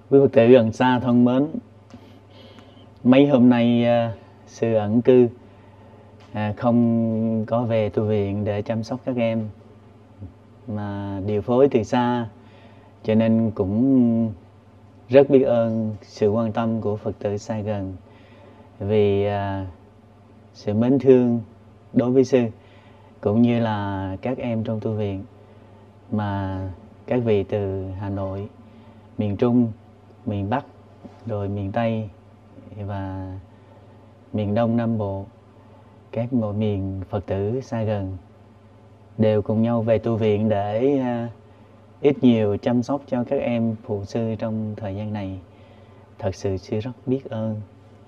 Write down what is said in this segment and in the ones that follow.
Quý Phật tử gần xa thân mến, mấy hôm nay sư ẩn cư, không có về tu viện để chăm sóc các em, mà điều phối từ xa, cho nên cũng rất biết ơn sự quan tâm của Phật tử xa gần, vì sự mến thương đối với sư cũng như là các em trong tu viện, mà các vị từ Hà Nội, miền Trung, miền Bắc, rồi miền Tây và miền Đông Nam Bộ, các mọi miền Phật tử xa gần đều cùng nhau về tu viện để ít nhiều chăm sóc cho các em phụ sư trong thời gian này. Thật sự sư rất biết ơn.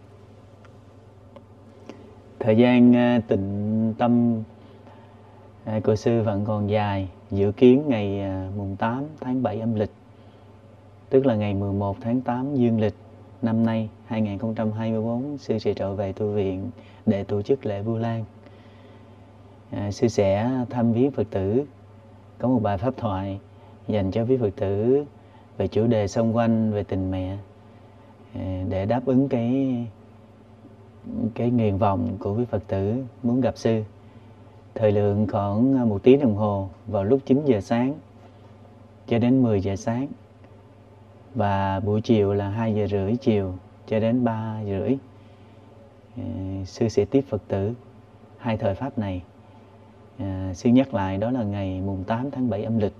Thời gian tịnh tâm của sư vẫn còn dài, dự kiến ngày mùng 8 tháng 7 âm lịch, tức là ngày 11 tháng 8 dương lịch năm nay 2024, sư sẽ trở về tu viện để tổ chức lễ Vu Lan. Sư sẽ thăm viếng Phật tử, có một bài pháp thoại dành cho quý Phật tử về chủ đề xung quanh về tình mẹ, để đáp ứng cái nguyện vọng của quý Phật tử muốn gặp sư. Thời lượng khoảng 1 tiếng đồng hồ vào lúc 9 giờ sáng cho đến 10 giờ sáng, và buổi chiều là 2 giờ rưỡi chiều cho đến 3 giờ rưỡi. Sư sẽ tiếp Phật tử hai thời pháp này. Sư nhắc lại, đó là ngày mùng 8 tháng 7 âm lịch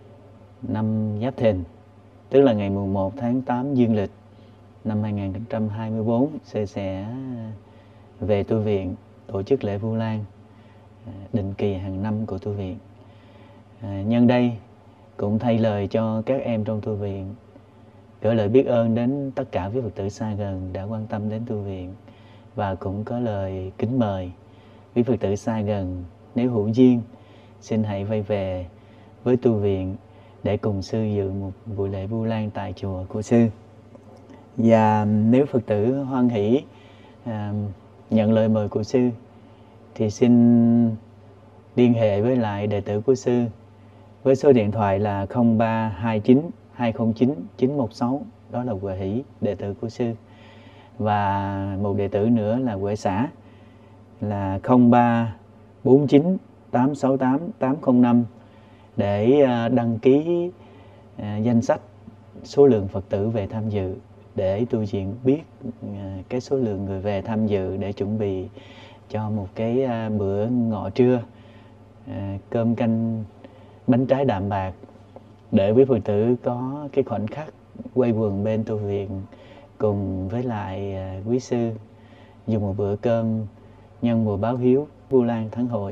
năm Giáp Thìn, tức là ngày mùng 1 tháng 8 dương lịch năm 2024, sư sẽ về tu viện tổ chức lễ Vu Lan định kỳ hàng năm của tu viện. Nhân đây cũng thay lời cho các em trong tu viện, gửi lời biết ơn đến tất cả quý Phật tử xa gần đã quan tâm đến tu viện, và cũng có lời kính mời quý Phật tử xa gần, nếu hữu duyên, xin hãy quay về với tu viện để cùng sư dự một buổi lễ Vu Lan tại chùa của sư. Và nếu Phật tử hoan hỷ nhận lời mời của sư thì xin liên hệ với lại đệ tử của sư với số điện thoại là 0329 209 916, đó là Huệ Hỷ, đệ tử của sư. Và một đệ tử nữa là Huệ Xã là 0349 868 805 để đăng ký danh sách số lượng Phật tử về tham dự, để tu viện biết cái số lượng người về tham dự để chuẩn bị cho một cái bữa ngọ trưa, cơm canh bánh trái đạm bạc, để quý Phật tử có cái khoảnh khắc quây quần bên tu viện cùng với lại quý sư dùng một bữa cơm nhân mùa báo hiếu Vu Lan Thắng Hội.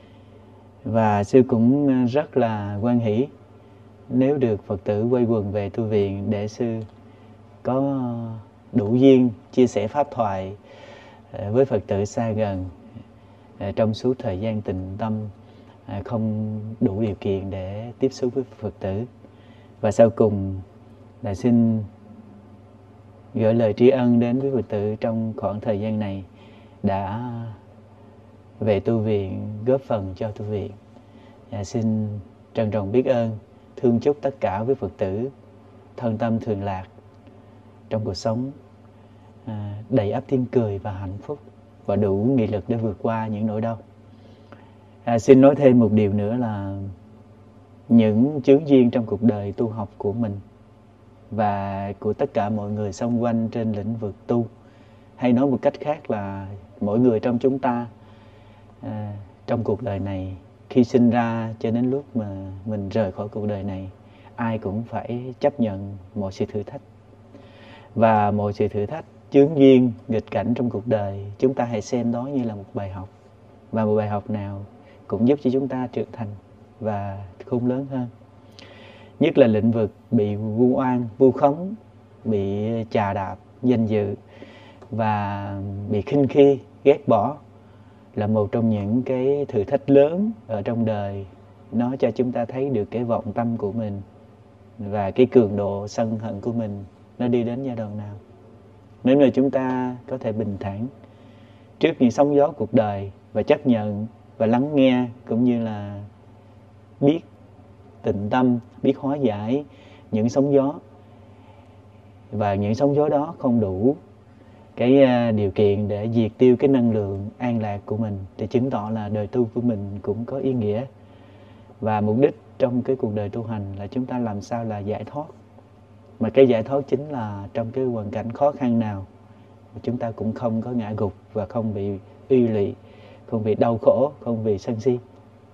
Và sư cũng rất là hoan hỷ nếu được Phật tử quây quần về tu viện để sư có đủ duyên chia sẻ pháp thoại với Phật tử xa gần trong suốt thời gian tịnh tâm không đủ điều kiện để tiếp xúc với Phật tử. Và sau cùng là xin gửi lời tri ân đến quý Phật tử trong khoảng thời gian này đã về tu viện, góp phần cho tu viện. Xin trân trọng biết ơn, thương chúc tất cả quý Phật tử thân tâm thường lạc trong cuộc sống, đầy ắp tiếng cười và hạnh phúc, và đủ nghị lực để vượt qua những nỗi đau. Xin nói thêm một điều nữa là những chướng duyên trong cuộc đời tu học của mình và của tất cả mọi người xung quanh trên lĩnh vực tu, hay nói một cách khác là mỗi người trong chúng ta trong cuộc đời này, khi sinh ra cho đến lúc mà mình rời khỏi cuộc đời này, ai cũng phải chấp nhận mọi sự thử thách. Và mọi sự thử thách, chướng duyên, nghịch cảnh trong cuộc đời, chúng ta hãy xem đó như là một bài học. Và một bài học nào cũng giúp cho chúng ta trưởng thành và khôn lớn hơn. Nhất là lĩnh vực bị vu oan, vu khống, bị chà đạp danh dự và bị khinh khi, ghét bỏ là một trong những cái thử thách lớn ở trong đời. Nó cho chúng ta thấy được cái vọng tâm của mình và cái cường độ sân hận của mình nó đi đến giai đoạn nào. Nếu như chúng ta có thể bình thản trước những sóng gió cuộc đời và chấp nhận và lắng nghe, cũng như là biết tịnh tâm, biết hóa giải những sóng gió, và những sóng gió đó không đủ cái điều kiện để diệt tiêu cái năng lượng an lạc của mình, thì chứng tỏ là đời tu của mình cũng có ý nghĩa. Và mục đích trong cái cuộc đời tu hành là chúng ta làm sao là giải thoát. Mà cái giải thoát chính là trong cái hoàn cảnh khó khăn nào chúng ta cũng không có ngã gục và không bị uy lụy, không bị đau khổ, không bị sân si.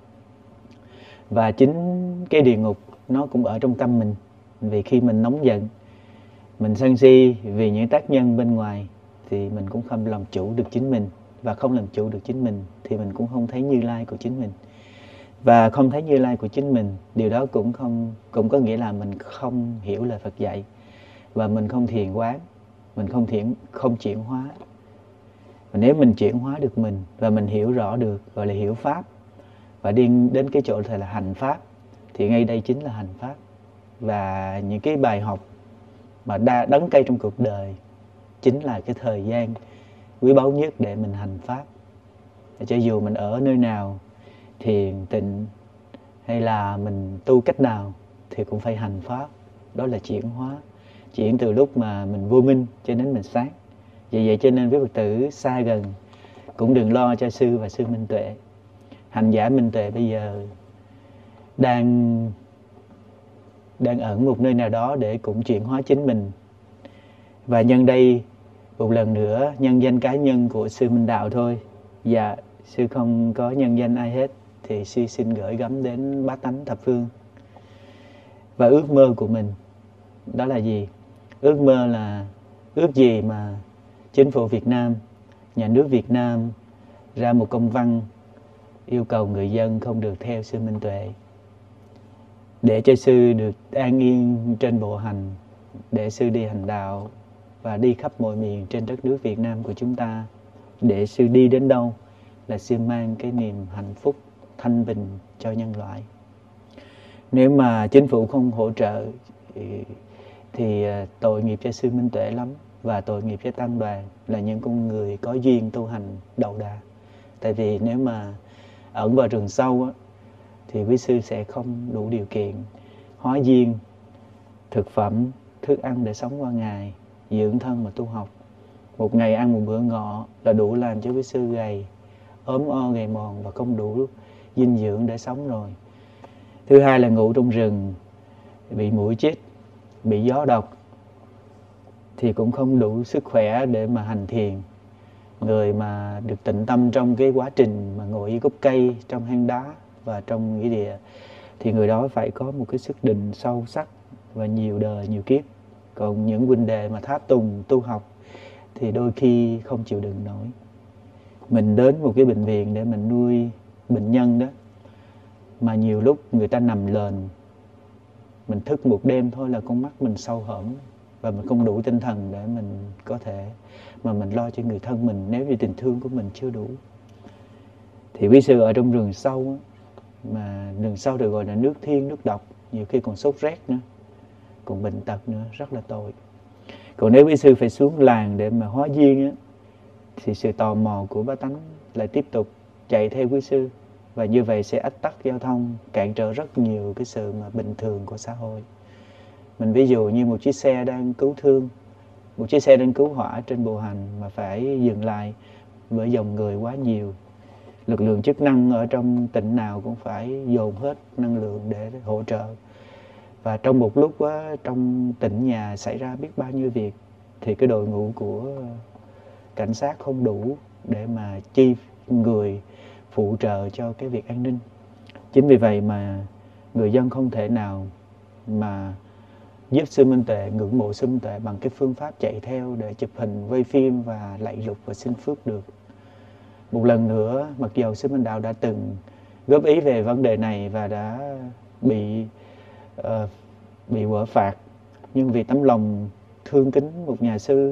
Và chính cái địa ngục nó cũng ở trong tâm mình. Vì khi mình nóng giận, mình sân si vì những tác nhân bên ngoài, thì mình cũng không làm chủ được chính mình. Và không làm chủ được chính mình thì mình cũng không thấy Như Lai của chính mình. Và không thấy Như Lai của chính mình, điều đó cũng có nghĩa là mình không hiểu lời Phật dạy. Và mình không thiền quán, mình không chuyển hóa. Và nếu mình chuyển hóa được mình và mình hiểu rõ được, gọi là hiểu Pháp, và đi đến cái chỗ là hành Pháp, thì ngay đây chính là hành Pháp. Và những cái bài học mà đắng cay trong cuộc đời chính là cái thời gian quý báu nhất để mình hành Pháp. Cho dù mình ở nơi nào, thiền, tịnh hay là mình tu cách nào, thì cũng phải hành Pháp. Đó là chuyển hóa. Chuyển từ lúc mà mình vô minh cho đến mình sáng. Vì vậy cho nên với Phật tử xa gần cũng đừng lo cho sư và sư Minh Tuệ. Hành giả Minh Tuệ bây giờ đang ở một nơi nào đó để cũng chuyển hóa chính mình. Và nhân đây một lần nữa nhân danh cá nhân của sư Minh Đạo thôi. Dạ, sư không có nhân danh ai hết, thì sư xin gửi gắm đến bá tánh thập phương. Và ước mơ của mình đó là gì? Ước mơ là ước gì mà chính phủ Việt Nam, nhà nước Việt Nam ra một công văn yêu cầu người dân không được theo sư Minh Tuệ, để cho sư được an yên trên bộ hành, để sư đi hành đạo và đi khắp mọi miền trên đất nước Việt Nam của chúng ta. Để sư đi đến đâu là sư mang cái niềm hạnh phúc thanh bình cho nhân loại. Nếu mà chính phủ không hỗ trợ thì tội nghiệp cho sư Minh Tuệ lắm, và tội nghiệp cho tăng đoàn là những con người có duyên tu hành đầu đà. Tại vì nếu mà ẩn vào rừng sâu á, thì quý sư sẽ không đủ điều kiện hóa duyên, thực phẩm, thức ăn để sống qua ngày, dưỡng thân mà tu học. Một ngày ăn một bữa ngọ là đủ làm cho quý sư gầy, ốm o gầy mòn và không đủ dinh dưỡng để sống rồi. Thứ hai là ngủ trong rừng, bị muỗi chích, bị gió độc, thì cũng không đủ sức khỏe để mà hành thiền. Người mà được tịnh tâm trong cái quá trình mà ngồi dưới gốc cây, trong hang đá và trong nghĩa địa, thì người đó phải có một cái sức định sâu sắc và nhiều đời, nhiều kiếp. Còn những huynh đệ mà tháp tùng tu học thì đôi khi không chịu đựng nổi. Mình đến một cái bệnh viện để mình nuôi bệnh nhân đó, mà nhiều lúc người ta nằm lền, mình thức một đêm thôi là con mắt mình sâu hõm, và mình không đủ tinh thần để mình có thể mà mình lo cho người thân mình, nếu như tình thương của mình chưa đủ. Thì quý sư ở trong rừng sâu á, mà rừng sâu được gọi là nước thiên, nước độc, nhiều khi còn sốt rét nữa, còn bệnh tật nữa, rất là tội. Còn nếu quý sư phải xuống làng để mà hóa duyên á, thì sự tò mò của bá tánh lại tiếp tục chạy theo quý sư, và như vậy sẽ ách tắc giao thông, cản trở rất nhiều cái sự mà bình thường của xã hội. Mình ví dụ như một chiếc xe đang cứu thương, một chiếc xe đang cứu hỏa trên bộ hành mà phải dừng lại bởi dòng người quá nhiều. Lực lượng chức năng ở trong tỉnh nào cũng phải dồn hết năng lượng để hỗ trợ. Và trong một lúc á, trong tỉnh nhà xảy ra biết bao nhiêu việc, thì cái đội ngũ của cảnh sát không đủ để mà chi người phụ trợ cho cái việc an ninh. Chính vì vậy mà người dân không thể nào mà giúp sư Minh Tuệ, ngưỡng mộ sư Minh Tuệ bằng cái phương pháp chạy theo để chụp hình, quay phim và lạy lục và xin phước được. Một lần nữa, mặc dầu sư Minh Đạo đã từng góp ý về vấn đề này và đã bị quở phạt, nhưng vì tấm lòng thương kính một nhà sư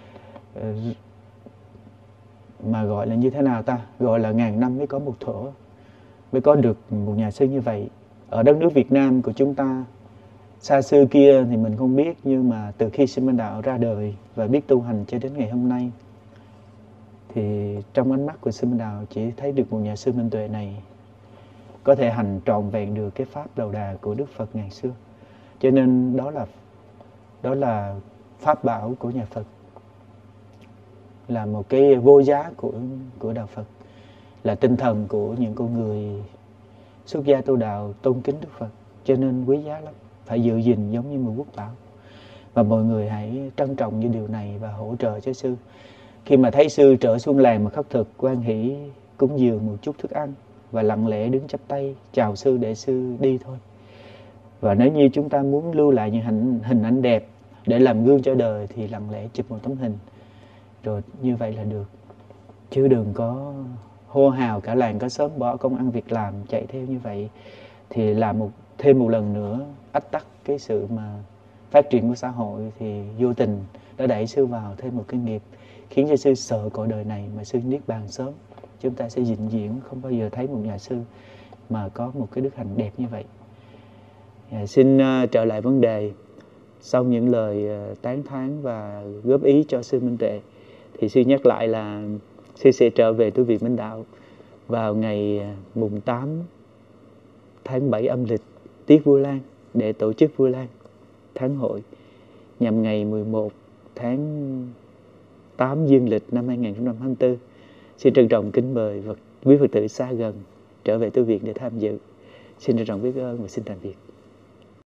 mà gọi là như thế nào ta? Gọi là ngàn năm mới có một thuở, mới có được một nhà sư như vậy. Ở đất nước Việt Nam của chúng ta, xa xưa kia thì mình không biết, nhưng mà từ khi sư Minh Đạo ra đời và biết tu hành cho đến ngày hôm nay, thì trong ánh mắt của sư Minh Đạo chỉ thấy được một nhà sư Minh Tuệ này có thể hành trọn vẹn được cái pháp đầu đà của Đức Phật ngày xưa. Cho nên đó là pháp bảo của nhà Phật, là một cái vô giá của đạo Phật, là tinh thần của những con người xuất gia tu đạo tôn kính Đức Phật, cho nên quý giá lắm, phải giữ gìn giống như một quốc bảo. Và mọi người hãy trân trọng như điều này và hỗ trợ cho sư. Khi mà thấy sư trở xuống làng mà khất thực, hoan hỷ cúng dường một chút thức ăn và lặng lẽ đứng chắp tay chào sư để sư đi thôi. Và nếu như chúng ta muốn lưu lại những hình ảnh đẹp để làm gương cho đời thì lặng lẽ chụp một tấm hình, rồi như vậy là được. Chứ đừng có hô hào cả làng cả xóm bỏ công ăn việc làm chạy theo như vậy, thì làm thêm một lần nữa ách tắc cái sự mà phát triển của xã hội, thì vô tình đã đẩy sư vào thêm một cái nghiệp khiến cho sư sợ cõi đời này mà sư niết bàn sớm. Chúng ta sẽ vĩnh viễn không bao giờ thấy một nhà sư mà có một cái đức hạnh đẹp như vậy. Xin trở lại vấn đề. Sau những lời tán thán và góp ý cho sư Minh Tuệ, thì sư nhắc lại là sư sẽ trở về tu viện Minh Đạo vào ngày mùng 8 tháng 7 âm lịch tiết Vu Lan để tổ chức Vu Lan tháng hội, nhằm ngày 11 tháng 8 dương lịch năm 2024. Xin trân trọng kính mời quý Phật tử xa gần trở về tu viện để tham dự. Xin trân trọng biết ơn và xin tạm biệt.